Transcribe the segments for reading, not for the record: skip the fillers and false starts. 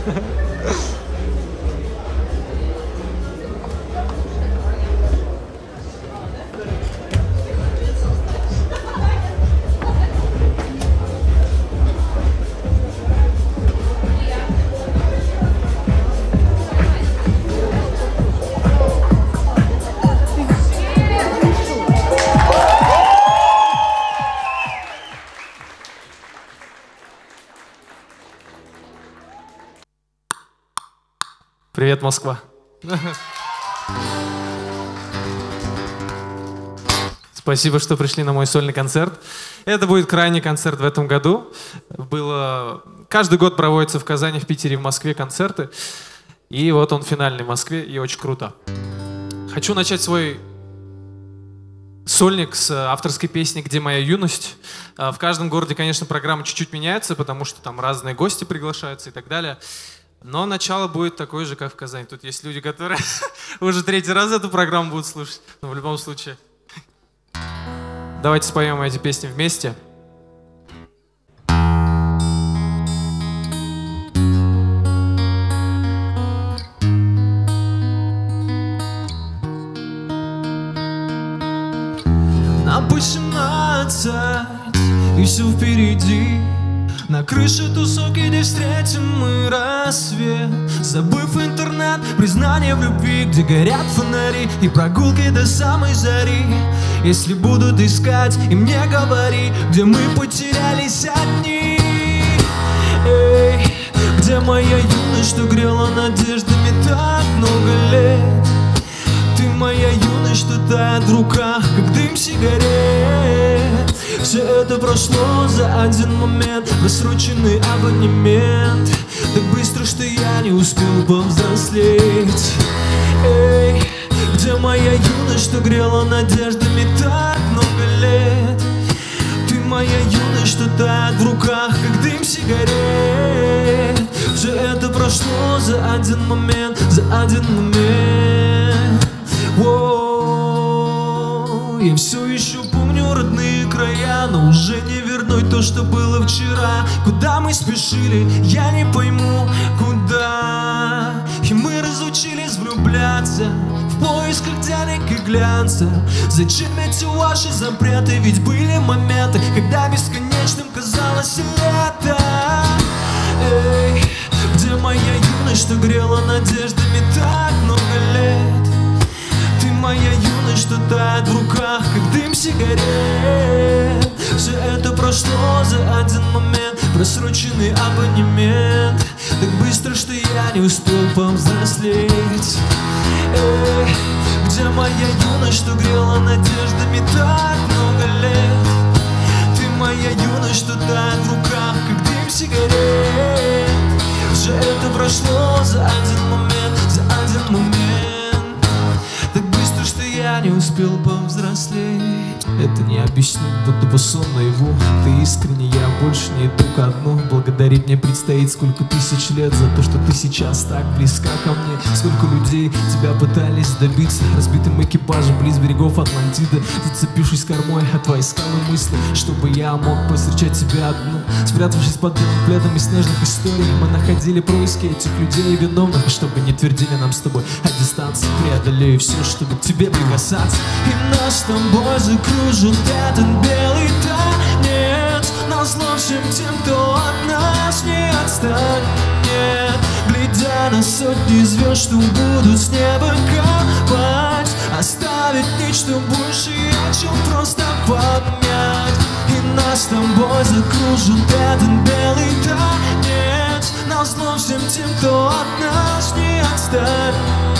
Привет, Москва. Спасибо, что пришли на мой сольный концерт. Это будет крайний концерт в этом году. Каждый год проводятся в Казани, в Питере, в Москве концерты. И вот он финальный в Москве, и очень круто. Хочу начать свой сольник с авторской песни «Где моя юность?». В каждом городе, конечно, программа чуть-чуть меняется, потому что там разные гости приглашаются и так далее. Но начало будет такое же, как в Казани. Тут есть люди, которые уже третий раз эту программу будут слушать. Но в любом случае. Давайте споем эти песни вместе. Нам по 17, и все впереди. На крыше тусовки, где встретим мы рассвет. Забыв интернет, признание в любви, где горят фонари и прогулки до самой зари. Если будут искать, и мне говори, где мы потерялись одни. Эй, где моя юность, что грела надеждами так много лет? Ты моя юность, что тает в руках, как дым сигарет. Все это прошло за один момент, просроченный абонемент. Так быстро, что я не успел повзрослеть. Эй, где моя юность, что грела надеждами так много лет? Ты моя юность, что тает в руках, как дым сигарет. Все это прошло за один момент, за один момент. Воу, я все еще помню родные края, но уже не вернуть то, что было вчера. Куда мы спешили, я не пойму, куда. И мы разучились влюбляться в поисках денег и глянца. Зачем эти ваши запреты? Ведь были моменты, когда бесконечным казалось лето. Эй, где моя юность, что грела надеждами так много лет? Ты моя юность, что тает в руках, как дым сигарет. Все это прошло за один момент, просроченный абонемент. Так быстро, что я не успел повзрослеть. Эй, где моя юность, что грела надеждами так много лет? Ты моя юность, что тает в руках, как дым сигарет. Все это прошло за один момент, за один момент. Так быстро, что я не успел повзрослеть. Это не объяснить, будто бы сон наяву. Ты искренне, я больше не иду ко дну. Благодарить мне предстоит сколько тысяч лет за то, что ты сейчас так близка ко мне. Сколько людей тебя пытались добиться разбитым экипажем близ берегов Атлантиды, зацепившись кормой от твоей скалы мысли, чтобы я мог повстречать тебя одну. Спрятавшись под белым пледом из снежных историй, мы находили происки этих людей виновных. И чтобы не твердили нам с тобой о дистанции, преодолею все, чтобы к тебе прикасаться. И нас с тобой закружит этот белый танец, назло всем тем, кто от нас не отстанет. Глядя на сотни звезд, что будут с неба капать, оставить нечто большее, чем просто память. И нас с тобой закружит этот белый танец, назло всем тем, кто от нас не отстанет.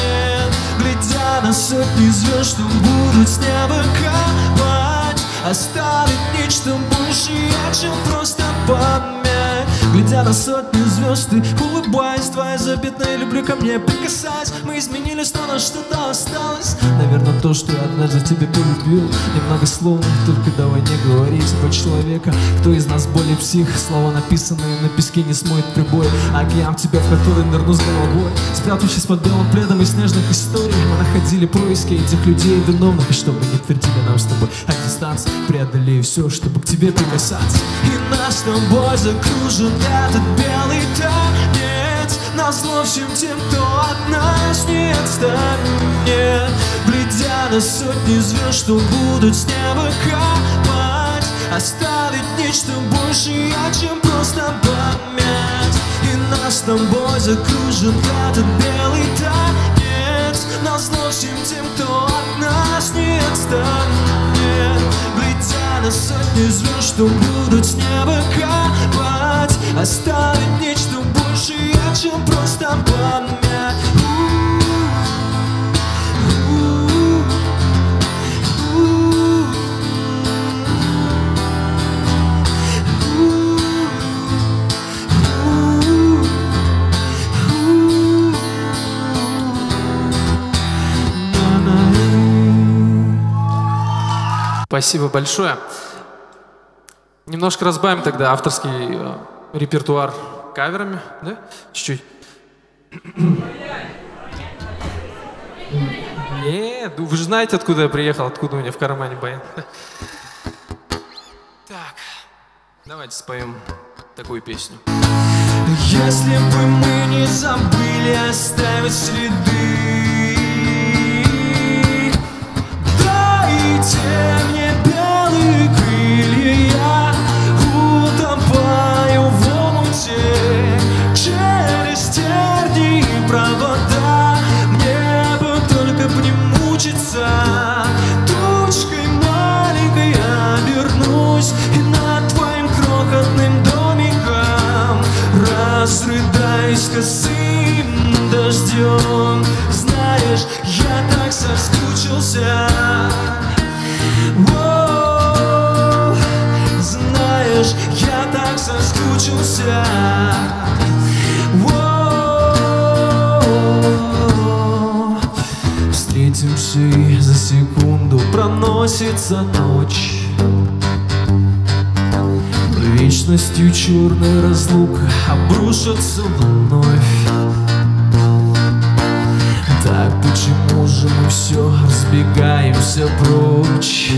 Глядя на сотни звезд, что будут с неба капать, оставить нечто большее, чем просто память. Глядя на сотни звезд, ты улыбаясь, твоя запятная люблю ко мне прикасаясь. Мы изменились, но на что-то осталось. Наверное, то, что я однажды тебя полюбил. Немного словно, только давай не говорить про человека. Кто из нас более псих? Слова, написанные на песке, не смоет прибой. Океан тебя, в который нырну с головой. Спрятавшись под белым пледом из снежных историй, мы находили происки этих людей виновных. И чтобы не твердили нам с тобой о дистанции, преодолею все, чтобы к тебе прикасаться. И нас с тобой закружит этот белый танец, назло всем тем, кто от нас не отстанет. Глядя на сотни звезд, что будут с неба капать, оставить нечто большее, чем просто память. И нас с тобой закружит этот белый танец, назло всем тем, кто от нас не отстанет. Глядя на сотни звезд, что будут с неба капать, оставить нечто большее, чем просто память. Спасибо большое. Немножко разбавим тогда авторский репертуар каверами, да? Чуть-чуть. Нет, вы же знаете, откуда я приехал, откуда у меня в кармане баян. Так, давайте споем такую песню. Если бы мы не забыли оставить следы, дайте мне белые крылья, я утопаю в омуте через тернии и провода. Мне бы только б не мучиться, тучкой маленькой обернусь и над твоим крохотным домиком разрыдаюсь косым дождем. Знаешь, я так соскучился. О, знаешь, я так соскучился. О, встретимся, и за секунду проносится ночь. Вечностью черная разлука обрушится вновь. Так почему же мы все разбегаемся прочь,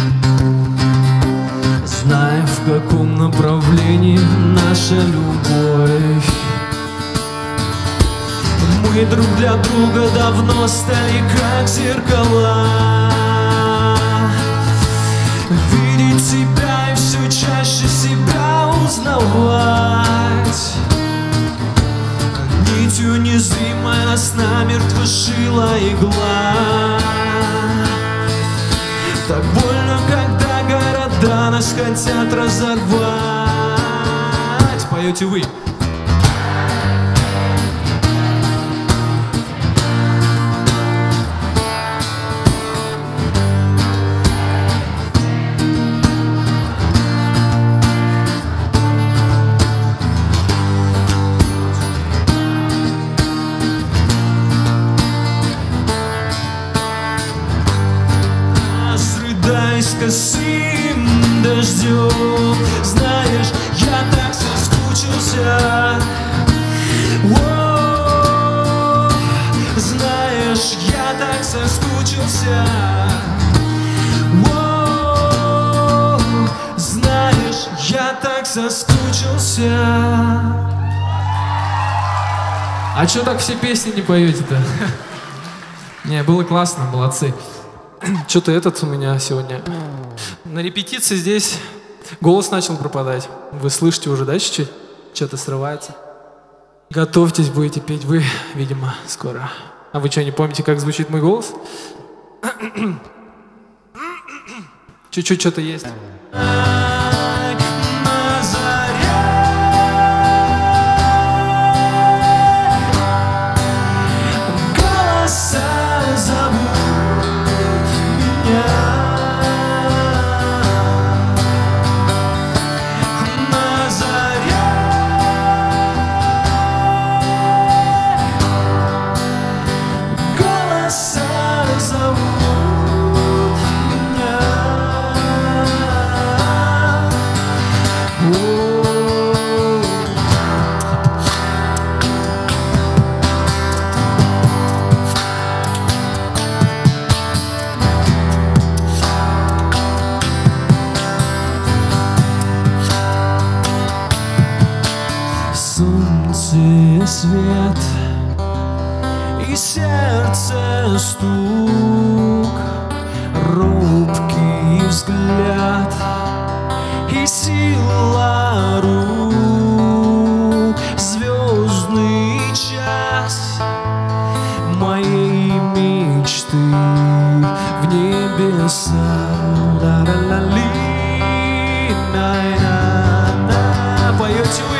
зная, в каком направлении наша любовь? Мы друг для друга давно стали как зеркала. Видеть тебя и все чаще себя узнавать. Нитью незримая нас намертво шила игла. Так больно, когда города нас хотят разорвать. Поете вы. Косым дождем, знаешь, я так соскучился. О, знаешь, я так соскучился. О, знаешь, я так соскучился. А чё так все песни не поете-то? Не, было классно, молодцы. Что-то этот у меня сегодня на репетиции здесь голос начал пропадать. Вы слышите уже, да, чуть-чуть? Что-то срывается. Готовьтесь, будете петь вы, видимо, скоро. А вы что, не помните, как звучит мой голос? Чуть-чуть что-то есть. свет и сердце стук, робкий взгляд и сила рук, звездный час моей мечты в небеса. Поете вы?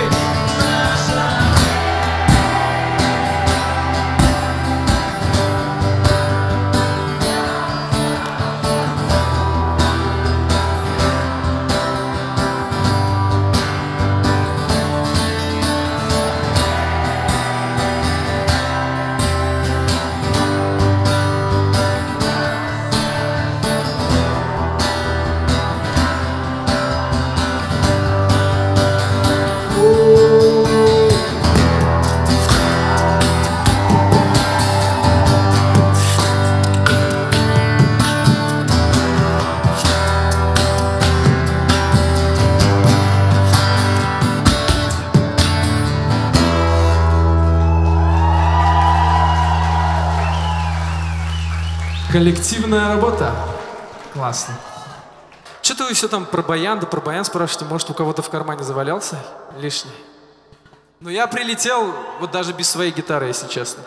Коллективная работа. Классно. Что-то вы все там про баян, да про баян спрашиваете. Может, у кого-то в кармане завалялся лишний? Ну, я прилетел вот даже без своей гитары, если честно.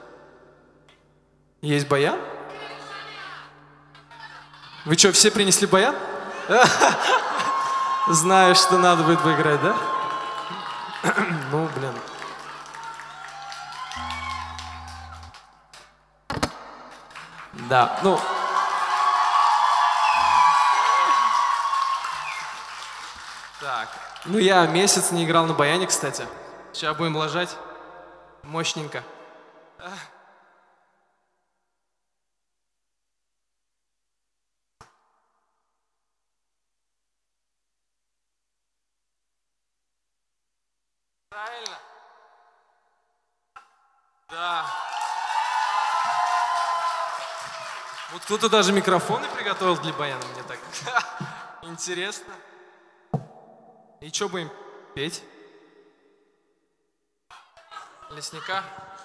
Есть баян? Вы что, все принесли баян? Знаю, что надо будет поиграть, да? Ну, блин. Да, ну... Так, ну я месяц не играл на баяне, кстати. Сейчас будем ложать мощненько. Правильно? Да. Вот кто-то даже микрофоны приготовил для баяна, мне так интересно. И что будем петь? Лесника?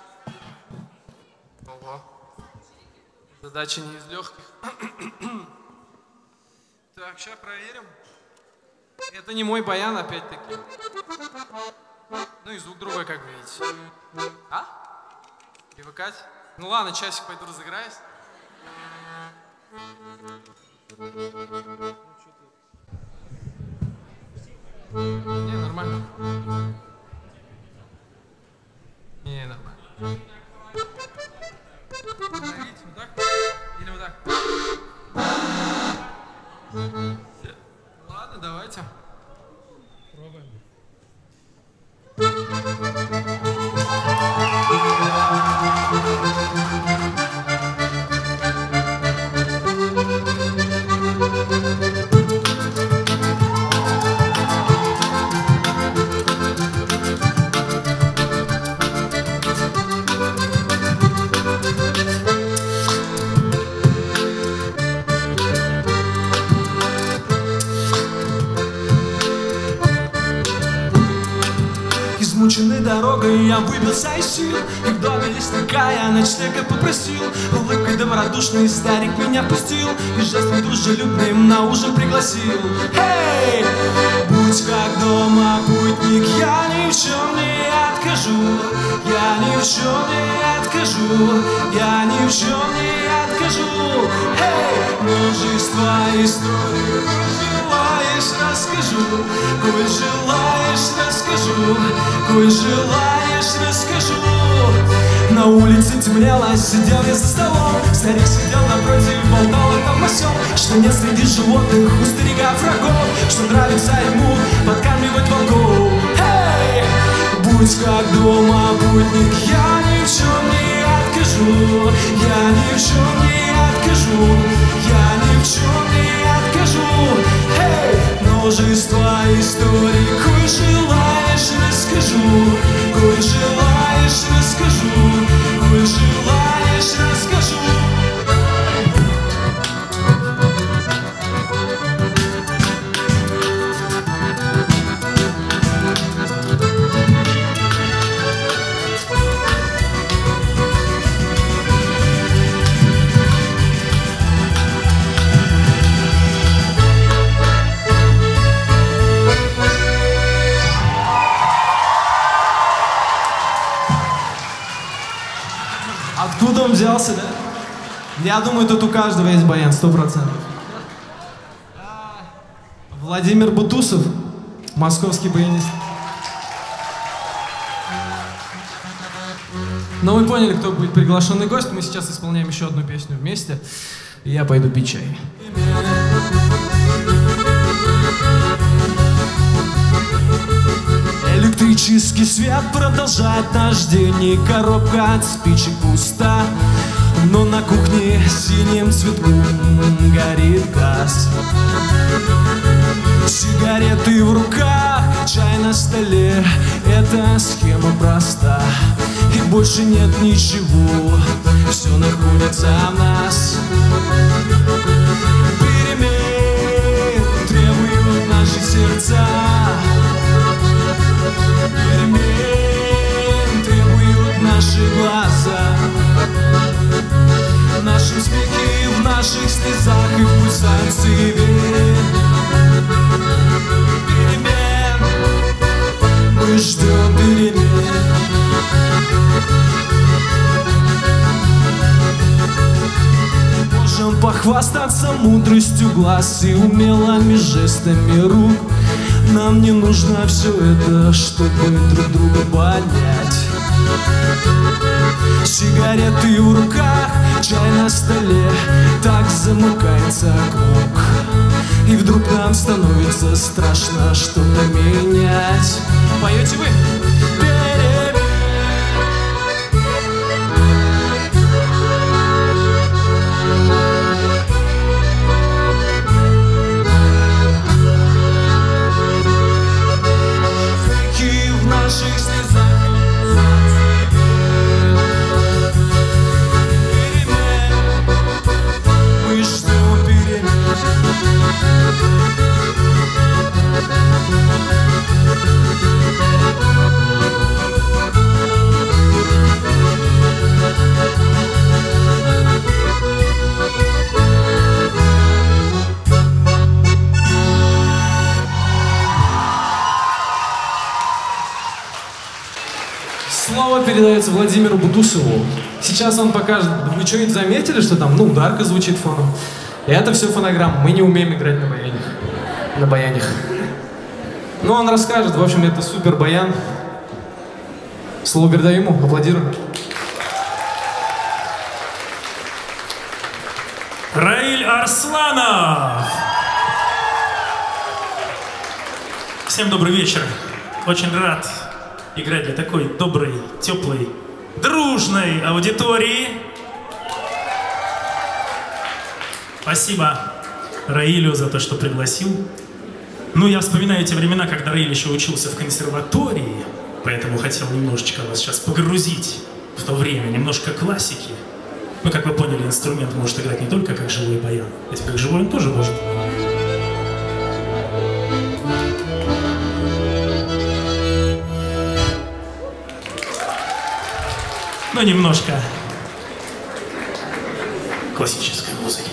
Ого. Задача не из легких. Так, сейчас проверим. Это не мой баян, опять-таки. Ну и звук другой, как вы видите. А? Привыкать? Ну ладно, часик пойду разыграюсь. Не, нормально. Не, нормально. Смотрите, вот так? Или вот так? Ладно, давайте. Пробуем. Измученной дорогой я выбился из сил, и в доме лесника я ночлега попросил. Улыбкой добродушный старик меня пустил, и жестом дружелюбным на ужин пригласил. Эй, будь как дома, путник, я ни в чем не откажу. Я ни в чем не откажу, я ни в чем не откажу. Эй, множество историй, желаешь, расскажу. Коль желаешь, расскажу. Коль желаешь, расскажу. На улице темнело, сидел я за столом. Старик сидел напротив, болтал о том о сём, что нет среди животных у старика врагов, что нравится ему подкармливать волков. Эй, будь как дома, путник, я ни в чем не откажу. Я ни в чем не откажу. Я ни в чем не откажу. Эй, множество историй, коль желаешь, расскажу. Коль желаешь, расскажу. Коль желаешь, расскажу. Я думаю, тут у каждого есть баян, 100%. Владимир Бутусов, московский баянист. Но вы поняли, кто будет приглашенный гость. Мы сейчас исполняем еще одну песню вместе. И я пойду пить чай. Электрический свет продолжает наш день, и коробка от спичек пуста. Но на кухне синим цветком горит газ. Сигареты в руках, чай на столе. Эта схема проста, и больше нет ничего. Все находится в нас. Перемен требуют наши сердца. Перемен требуют наши глаза. В нашем смехе, в наших слезах и в пульсации вен. Перемен, мы ждем перемен. Можем похвастаться мудростью глаз и умелыми жестами рук. Нам не нужно все это, чтобы друг друга понять. Сигареты в руках, чай на столе, так замыкается круг. И вдруг нам становится страшно что-то менять. Поете вы? В наших слезах мы ждем перемен. Слово передается Владимиру Бутусову. Сейчас он покажет. Вы что-нибудь заметили, что там, ударка звучит фоном? И это все фонограмма. Мы не умеем играть на баянях. На баянях. Но он расскажет. В общем, это супер баян. Слово передаю ему. Аплодируем. Раиль Арсланов! Всем добрый вечер. Очень рад играть для такой доброй, теплой, дружной аудитории. Спасибо Раилю за то, что пригласил. Я вспоминаю те времена, когда Раиль еще учился в консерватории, поэтому хотел немножечко вас сейчас погрузить в то время, немножко классики. Как вы поняли, инструмент может играть не только как живой баян, ведь как живой он тоже может. Немножко классической музыки.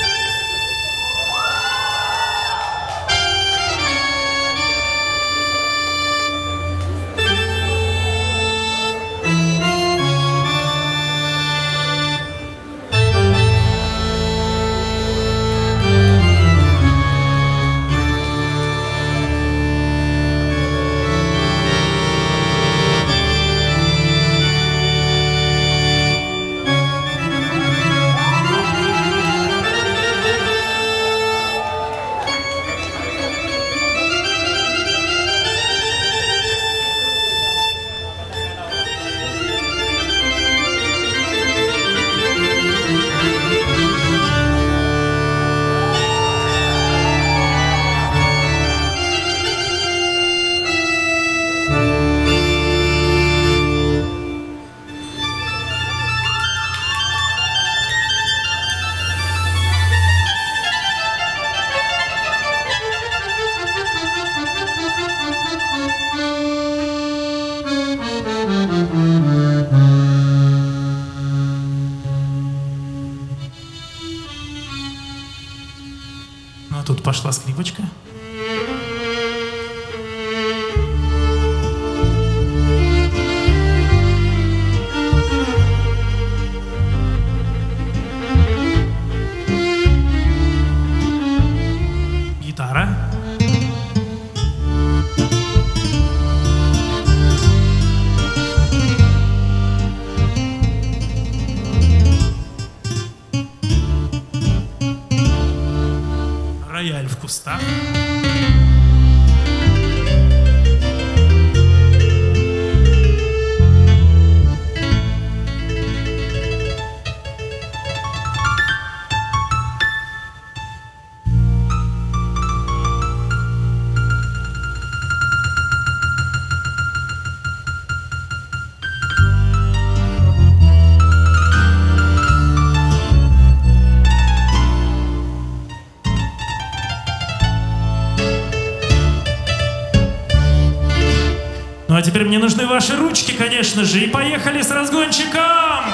Тут пошла скрипочка. Ну а теперь мне нужны ваши ручки, конечно же, и поехали с разгончиком!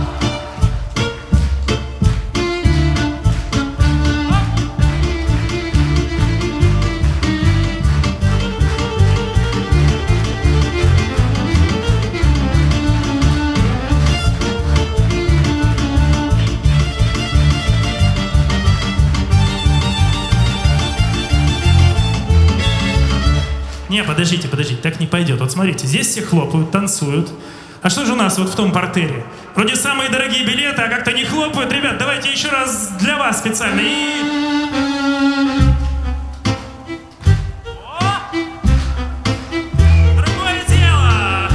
Не, подождите, так не пойдет. Вот смотрите, здесь все хлопают, танцуют. А что же у нас вот в том партере? Вроде самые дорогие билеты, а как-то не хлопают. Ребят, давайте еще раз для вас специально. Другое дело!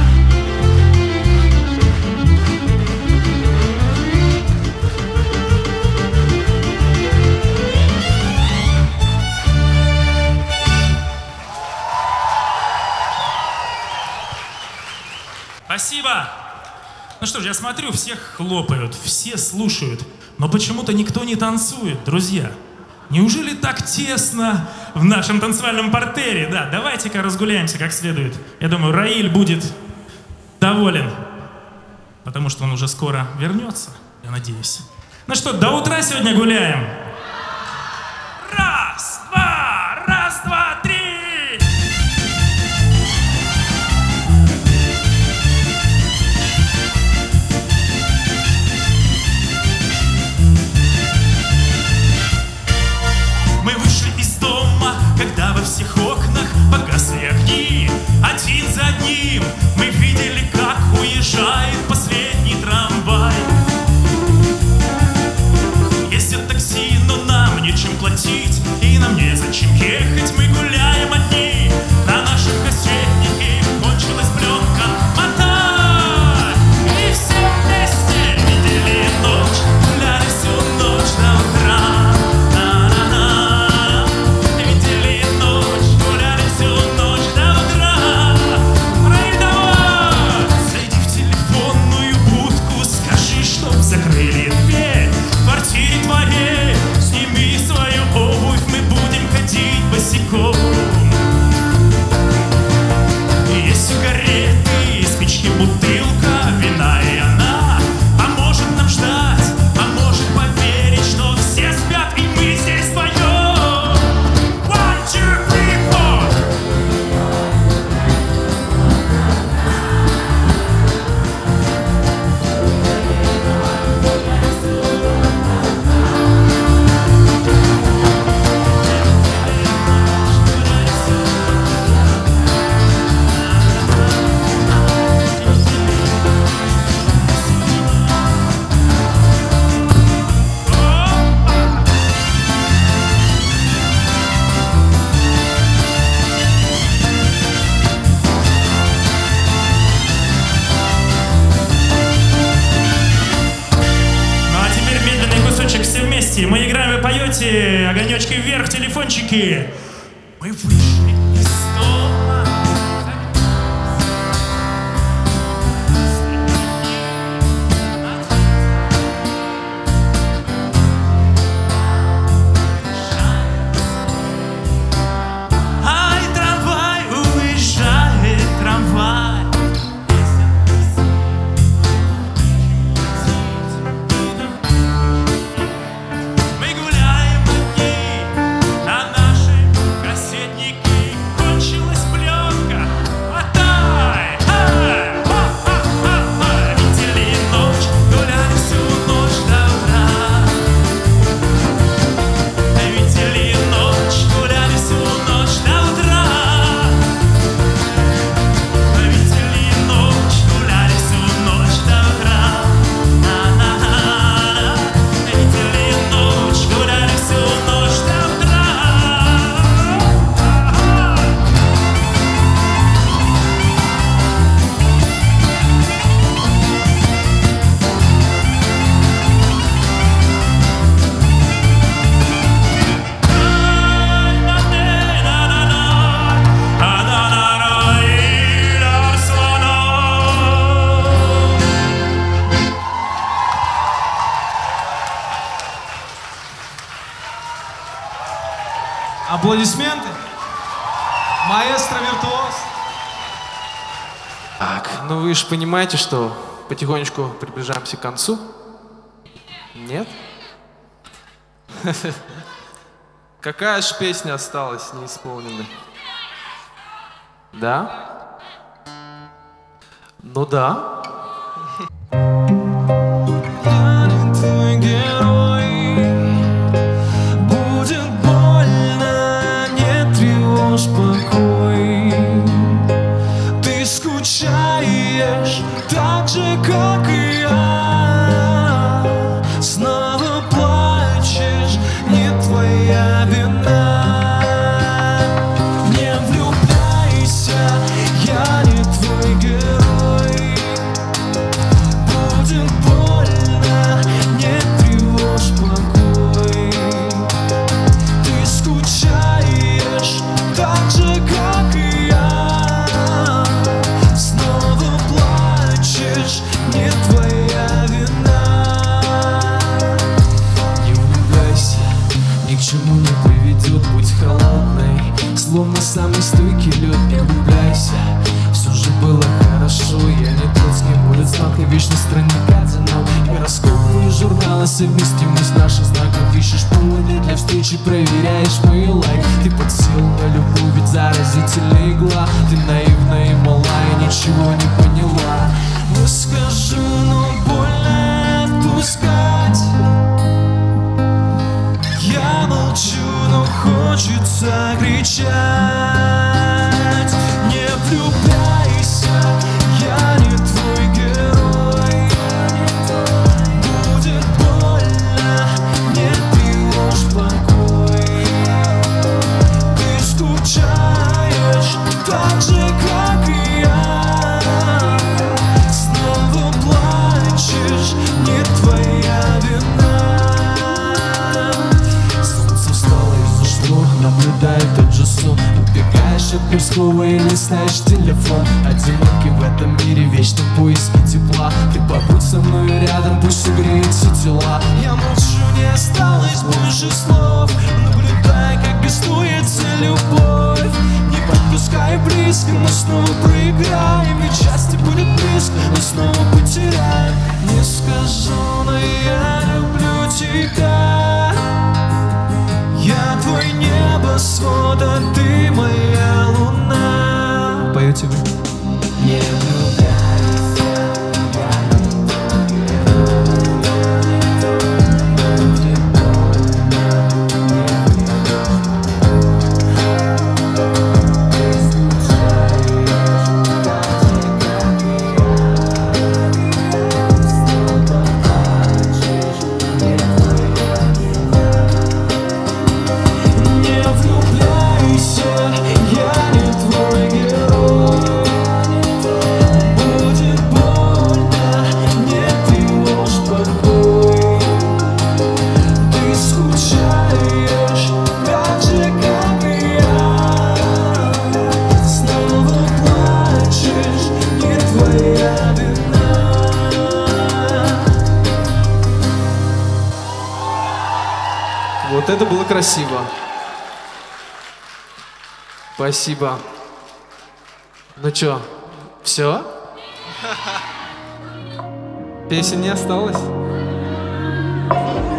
Спасибо! Ну что ж, я смотрю, всех хлопают, все слушают, но почему-то никто не танцует, друзья. Неужели так тесно в нашем танцевальном партере? Да, давайте-ка разгуляемся как следует. Я думаю, Раиль будет доволен, потому что он уже скоро вернется, я надеюсь. Ну что, до утра сегодня гуляем? Раз, два, три! Когда во всех окнах погасли огни, один за одним мы видели, как уезжает последний трамвай. Ездят такси, но нам нечем платить, и нам незачем ехать, мы гуляем одни. На наших кассетнике кончилась пленка, мотай! И все вместе видели ночь, гуляли всю ночь до утра. Закрыли дверь в квартире твоей. Сними свою обувь, мы будем ходить босиком. Есть сигареты, спички, бутылка, вина, и она поможет нам ждать, поможет поверить, что все спят, и мы здесь вдвоем. 1, 2, 3, 4. Мы играем, вы поете, огонечки вверх, телефончики. Мы вышли из дома. Ай, трамвай, уезжает трамвай. Кончилась пленка, мотай! Видели ночь, гуляли всю ночь до утра. Видели ночь, гуляли всю ночь до утра. Видели ночь, гуляли всю ночь до утра. Видели ночь, гуляли всю ночь до утра. Аплодисменты. Маэстро, виртуоз. ну вы же понимаете, что потихонечку приближаемся к концу. Нет? Какая же песня осталась неисполненной? Да? Ну да. Я не твой герой, будет больно, не тревожь покой. Ты скучаешь так же, как и я. Снова плачешь, не твоя вина. Не влюбляйся, я не твой герой. Будет больно, не тревожь покой. Ты скучаешь так же, как и я. Снова плачешь, не твоя вина. Не влюбляйся, ни к чему не приведет, будь холодной, словно самый стойкий лед. Не влюбляйся, все же было хорошо. Я не тот, с кем будет знак, и вечно странник одинок. Гороскопы и журналы, совместимость наших знаков. Ищешь поводы для встречи, проверяешь мои лайки. Ты подсел на любовь, ведь заразительная игла. Ты наивна и мала, и ничего не поняла. Ну скажу, но больно отпускать. Я молчу, но хочется кричать. Не влюбляйся, я не твой герой. Будет больно, не тревожь покой. Ты скучаешь так же, как и я. Снова плачешь, не твоя вина. Солнце встало и зашло, наблюдая тот же сон. Убегаешь от мирского и листаешь телефон. Одинокий в этом мире, вечном поиске тепла. Ты побудь со мной рядом, пусть согреет все тела. Я молчу, не осталось больше слов, наблюдая, как беснуется любовь. Не подпускай близко, мы снова проиграем. Ведь счастье будет близко, но снова потеряем. Не скажу, но я люблю тебя. Я твой небосвод, а ты моя луна. Поете вы? Не влюбляйся, я не твой герой. Будет больно, не Ты скучаешь так же, как и я. Снова плачешь, не твоя вина. Не влюбляйся, я не твой герой. Будет больно, не тревожь покой. Ты скучаешь так же, как и я. Снова плачешь, не твоя вина. Вот это было красиво. Спасибо. Ну чё, все? Песен не осталось?